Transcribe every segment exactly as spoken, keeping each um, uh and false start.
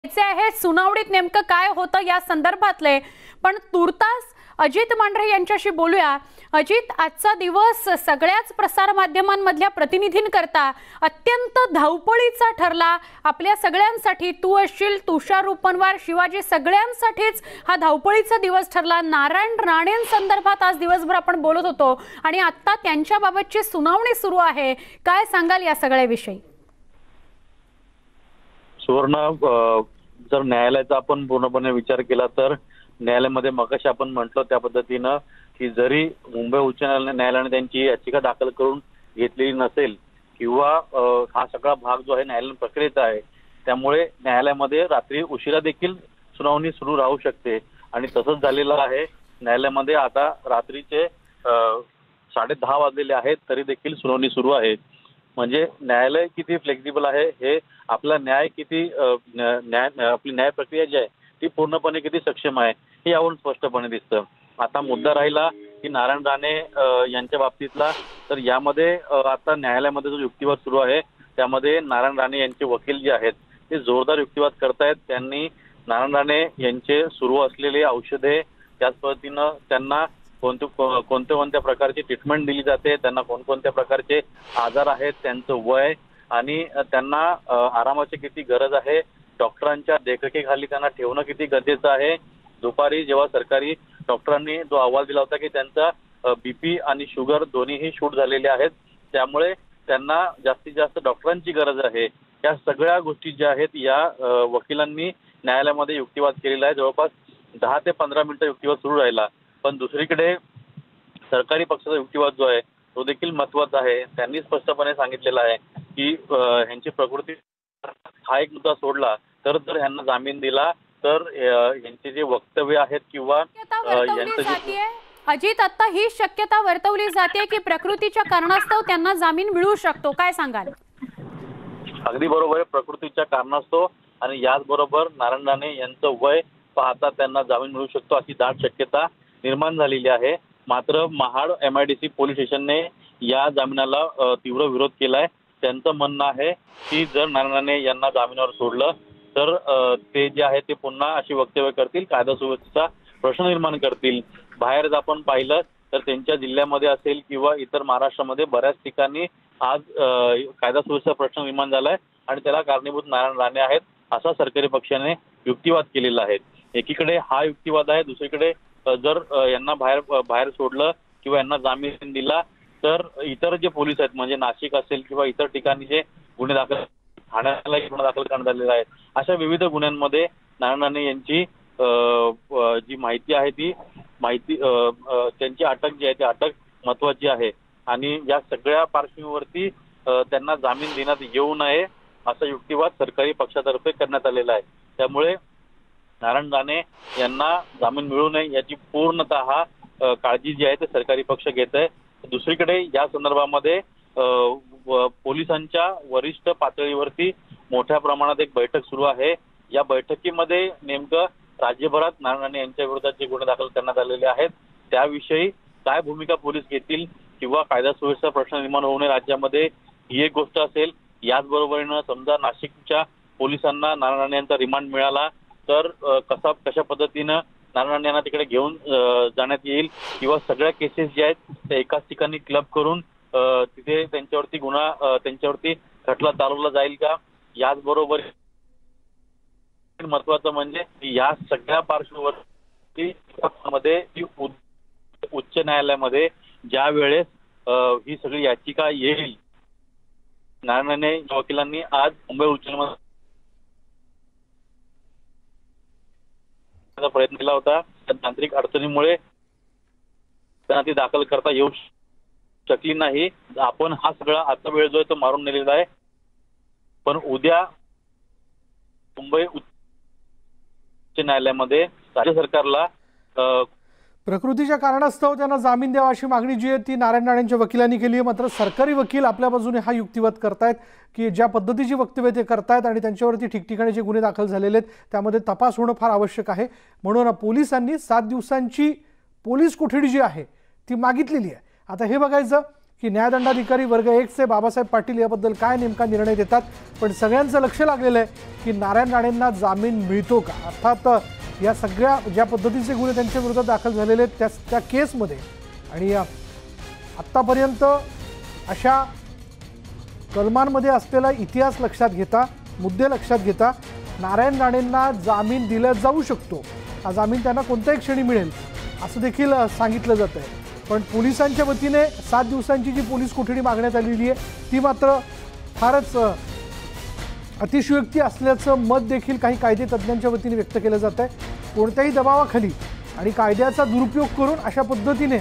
आहे सुनावणीत नेमकं काय होतं या संदर्भातले, पण तुर्तास अजित मांढरे यांच्याशी बोलूया। अजित, आजचा दिवस सगळ्याच प्रसार माध्यमांमधल्या प्रतिनिधींकरता अत्यंत धावपळीचा ठरला। आपल्या सगळ्यांसाठी, तू असशील, तुषार उपनवार, शिवाजी, सगळ्यांसाठीच हा धावपळीचा दिवस ठरला। नारायण राणेंसंदर्भात आज दिवसभर आपण बोलत होतो आणि आता त्यांच्याबाबतची सुनावणी सुरू आहे। काय सांगाल या सगळ्याविषयी? सुवर्ण, जर न्यायालयाचा आपण पूर्णपणे विचार केला तर न्यायालयामध्ये मगाशी आपण म्हटलं त्या पद्धतीनं की जरी मुंबई उच्च न्यायालयाने त्यांची याचिका दाखल करून घेतलेली नसेल किंवा हा सगळा भाग जो आहे न्यायालयीन प्रक्रियेचा आहे, त्यामुळे न्यायालयामध्ये रात्री उशिरा देखील सुनावणी सुरू राहू शकते आणि तसंच झालेलं आहे। न्यायालयामध्ये आता रात्रीचे साडे दहा वाजलेले आहेत तरी देखील सुनावणी सुरू आहे। म्हणजे न्यायालय किती फ्लेक्झिबल आहे, हे आपला न्याय किती न्याय आपली न्याय प्रक्रिया जी आहे ती पूर्णपणे किती सक्षम आहे हे यावरून स्पष्टपणे दिसतं। आता मुद्दा राहिला की नारायण राणे यांच्या बाबतीतला, तर यामध्ये आता न्यायालयामध्ये जो युक्तिवाद सुरू आहे त्यामध्ये नारायण राणे यांचे वकील जे आहेत ते जोरदार युक्तिवाद करतायत। त्यांनी नारायण राणे यांचे सुरू असलेले औषधे, त्याच पद्धतीनं त्यांना कोणते कोणत्या कोणत्या प्रकारची ट्रीटमेंट दिली जाते, त्यांना कोणकोणत्या प्रकारचे आजार आहेत, त्यांचं वय आणि त्यांना आरामाची किती गरज आहे, डॉक्टरांच्या देखरेखीखाली त्यांना ठेवणं किती गरजेचं आहे। दुपारी जेव्हा सरकारी डॉक्टरांनी जो अहवाल दिला होता की त्यांचा बीपी आणि शुगर दोन्हीही शूट झालेले आहेत, त्यामुळे त्यांना जास्तीत जास्त डॉक्टरांची गरज आहे, या सगळ्या गोष्टी ज्या आहेत या वकिलांनी न्यायालयामध्ये युक्तिवाद केलेला आहे। जवळपास दहा ते पंधरा मिनिटं युक्तिवाद सुरू राहिला। पण दुसरीकडे सरकारी पक्षाचा युक्तिवाद जो आहे तो देखील महत्वाचा आहे। त्यांनी स्पष्टपणे सांगितलेलं आहे की ह्यांची प्रकृती, हा एक मुद्दा सोडला तर जर ह्यांना जामीन दिला तर यांचे जे वक्तव्य आहेत किंवा अजित, आता ही शक्यता वर्तवली जाते की प्रकृतीच्या कारणास्तव त्यांना जामीन मिळू शकतो, काय सांगाल? अगदी बरोबर आहे, प्रकृतीच्या कारणास्तव आणि याचबरोबर नारायण राणे यांचं वय पाहता त्यांना जामीन मिळू शकतो अशी दाट शक्यता निर्माण झालेली आहे। मात्र Mahad M I D C police स्टेशनने या जामिनाला तीव्र विरोध केलाय। त्यांचं म्हणणं आहे की जर नारायण राणे यांना जामिनावर सोडलं तर ते जे आहे ते पुन्हा अशी वक्तव्य करतील, कायदा सुव्यवस्थेचा प्रश्न निर्माण करतील। बाहेर आपण पाहिलं तर त्यांच्या जिल्ह्यामध्ये असेल किंवा इतर महाराष्ट्रामध्ये बऱ्याच ठिकाणी आज कायदा सुव्यवस्थेचा प्रश्न निर्माण झालाय आणि त्याला कारणीभूत नारायण राणे आहेत असा सरकारी पक्षाने युक्तिवाद केलेला आहे। एकीकडे हा युक्तिवाद आहे, दुसरीकडे जर यांना बाहेर बाहेर सोडलं किंवा यांना जामीन दिला तर इतर जे पोलीस आहेत म्हणजे नाशिक असेल किंवा इतर ठिकाणी जे गुन्हे दाखल, ठाण्याला गुन्हा दाखल करण्यात आलेला आहे, अशा विविध गुन्ह्यांमध्ये नारायण राणे यांची जी माहिती आहे ती माहिती त्यांची अटक जी आहे ती अटक महत्वाची आहे आणि या सगळ्या पार्श्वभूमीवरती त्यांना जामीन देण्यात येऊ नये असा युक्तिवाद सरकारी पक्षातर्फे करण्यात आलेला आहे। त्यामुळे नारायण राणे यांना जामीन मिळू नये याची पूर्णतः काळजी जी आहे ते सरकारी पक्ष घेत आहे। दुसरीकडे या संदर्भामध्ये पोलिसांच्या वरिष्ठ पातळीवरती मोठ्या प्रमाणात एक बैठक सुरू आहे। या बैठकीमध्ये नेमकं राज्यभरात नारायण राणे यांच्या विरोधात जे गुन्हे दाखल करण्यात आलेले आहेत त्याविषयी काय भूमिका पोलीस घेतील किंवा कायदा सुव्यवस्था प्रश्न निर्माण होऊ नये राज्यामध्ये, ही एक गोष्ट असेल। याचबरोबरीनं समजा नाशिकच्या पोलिसांना नारायण राणे यांचा रिमांड मिळाला तर कसा कशा पद्धतीनं नारायण राणे यांना तिकडे घेऊन जाण्यात येईल किंवा सगळ्या केसेस ज्या आहेत त्या एकाच ठिकाणी क्लब करून तिथे त्यांच्यावरती गुन्हा त्यांच्यावरती खटला चालवला जाईल का। याचबरोबर महत्वाचं म्हणजे या सगळ्या पार्श्वभूमीवरती मध्ये उच्च न्यायालयामध्ये ज्या वेळेस ही सगळी याचिका येईल, नारायण राणे वकिलांनी आज मुंबई उच्च न्यायालयाचा प्रयत्न केला होता, तांत्रिक अडचणीमुळे त्यांना ती दाखल करता येऊ शकली नाही। आपण हा सगळा आता वेळ जो आहे तो मारून नेलेला आहे, पण उद्या मुंबई उच्च न्यायालयामध्ये राज्य सरकारला प्रकृतीच्या कारणास्तव त्यांना जामीन द्यावा अशी मागणी जी आहे ती नारायण राणेंच्या वकिलांनी केली आहे। मात्र सरकारी वकील आपल्या बाजूने हा युक्तिवाद करतायत की ज्या पद्धतीची वक्तव्य ते करतायत आणि त्यांच्यावरती ठिकठिकाणी जे गुन्हे दाखल झालेले आहेत त्यामध्ये तपास होणं फार आवश्यक आहे, म्हणून पोलिसांनी सात दिवसांची पोलीस कोठडी जी आहे ती मागितलेली आहे। आता हे बघायचं की न्यायदंडाधिकारी वर्ग एकचे बाबासाहेब पाटील याबद्दल काय नेमका निर्णय देतात। पण सगळ्यांचं लक्ष लागलेलं आहे की नारायण राणेंना जामीन मिळतो का। अर्थात या सगळ्या ज्या पद्धतीचे गुन्हे त्यांच्या विरोधात दाखल झालेले आहेत त्या त्या केसमध्ये आणि आत्तापर्यंत अशा कलमांमध्ये असलेला इतिहास लक्षात घेता, मुद्दे लक्षात घेता नारायण राणेंना जामीन दिला जाऊ शकतो। हा जामीन त्यांना कोणत्याही क्षणी मिळेल असं देखील सांगितलं जात आहे। पण पोलिसांच्या वतीने सात दिवसांची जी पोलीस कोठडी मागण्यात आलेली आहे ती मात्र फारच अतिशयोक्ती असल्याचं मत देखील काही कायदे तज्ज्ञांच्या वतीने व्यक्त केलं जात आहे। कोणत्याही दबावाखाली आणि कायद्याचा दुरुपयोग करून अशा पद्धतीने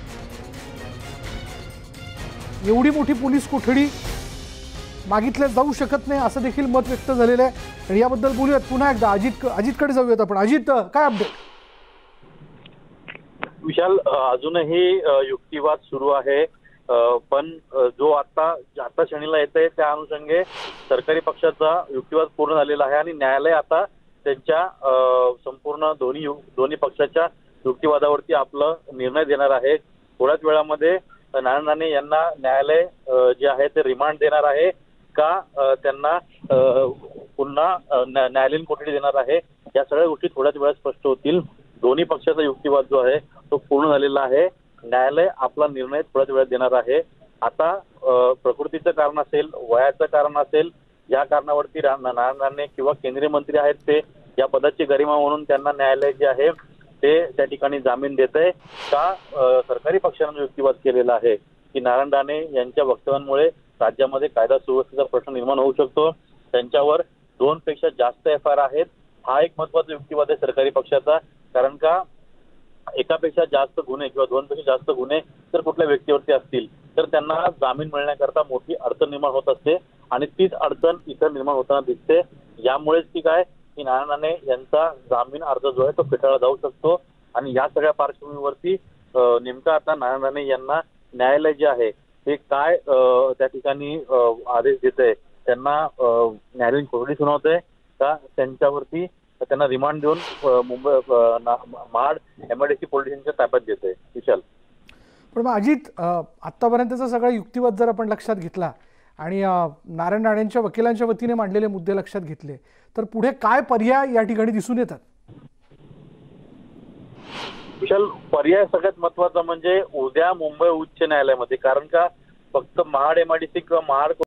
एवढी मोठी पोलीस कोठडी मागितल्या जाऊ शकत नाही असं देखील मत व्यक्त झालेलं आहे। आणि याबद्दल बोलूयात पुन्हा एकदा अजित अजितकडे जाऊयात आपण। अजित, काय अपडेट? विशाल, अजूनही युक्तिवाद सुरू आहे, पण जो आता आता क्षणीला येते त्या अनुषंगे सरकारी पक्षाचा युक्तिवाद पूर्ण झालेला आहे आणि न्यायालय आता त्यांच्या संपूर्ण दोन्ही दोन्ही पक्षाच्या युक्तिवादावरती आपला निर्णय देणार आहे। थोड्याच वेळामध्ये नारायण राणे यांना न्यायालय जे आहे ते रिमांड देणार आहे का त्यांना पुन्हा न्यायालयीन कोठडी देणार आहे, या सगळ्या गोष्टी थोड्याच वेळात स्पष्ट होतील। दोन्ही पक्षाचा युक्तिवाद जो आहे तो पूर्ण झालेला आहे। न्यायालय आपला निर्णय थोड्याच वेळात देणार आहे। आता प्रकृतीचं कारण असेल, वयाचं कारण असेल, या कारणावरती नारायण राणे किंवा केंद्रीय मंत्री आहेत ते या पदाची गरिमा म्हणून त्यांना न्यायालय जे आहे ते त्या ठिकाणी जामीन देत आहे का सरकारी पक्षाने युक्तिवाद केलेला आहे की नारायण राणे यांच्या वक्तव्यांमुळे राज्यामध्ये कायदा सुव्यवस्थेचा प्रश्न निर्माण होऊ शकतो, त्यांच्यावर दोन पेक्षा जास्त एफ आय आर आहेत। हा एक महत्वाचा युक्तिवाद आहे सरकारी पक्षाचा, कारण का एकापेक्षा जास्त गुन्हे किंवा दोन पेक्षा जास्त गुन्हे जर कुठल्या व्यक्तीवरती असतील तर त्यांना जामीन मिळण्याकरता मोठी अडचण निर्माण होत असते आणि तीच अडचण इथं निर्माण होताना दिसते। यामुळेच ती काय की नारायण राणे यांचा जामीन अर्ज जो आहे तो फेटाळला जाऊ शकतो आणि या सगळ्या पार्श्वभूमीवरती नेमका आता नारायण राणे यांना न्यायालय जे आहे ते काय त्या ठिकाणी आदेश देत आहे, त्यांना न्यायालयीन कोठडी सुनावतंय का त्यांच्यावरती त्यांना रिमांड देऊन मुंबई महाड एमआयडीसी पोलीस स्टेशनच्या ताब्यात देत आहे। विशाल, पण मग अजित, आत्तापर्यंतचा सगळा युक्तिवाद जर आपण लक्षात घेतला आणि नारायण राणेंच्या वकिलांच्या वतीने मांडलेले मुद्दे लक्षात घेतले तर पुढे काय पर्याय या ठिकाणी दिसून येतात? विशाल, पर्याय सगळ्यात महत्वाचा म्हणजे उद्या मुंबई उच्च न्यायालयामध्ये, कारण का फक्त महाड एमआयडीसी किंवा महाड